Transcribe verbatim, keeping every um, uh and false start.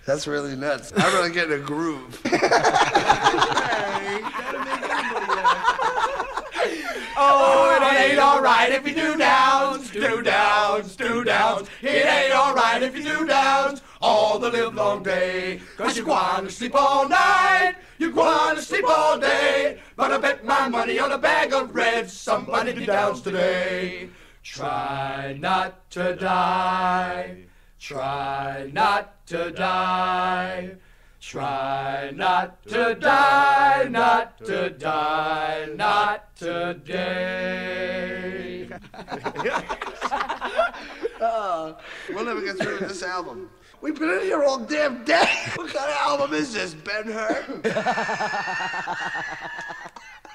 That's really nuts. I'm really getting a groove. Oh, it ain't alright if you do downs, do downs, do downs. It ain't alright if you do downs all the live long day. Cause you wanna sleep all night, you wanna sleep all day. But I bet my money on a bag of reds, somebody do downs today. Try not to die, try not to die. Try not to die, not to die, not today. uh, we'll never get through this album. We've been in here all damn day. What kind of album is this, Ben-Hur?